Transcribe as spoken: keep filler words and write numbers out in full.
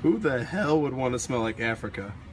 Who the hell would want to smell like Africa?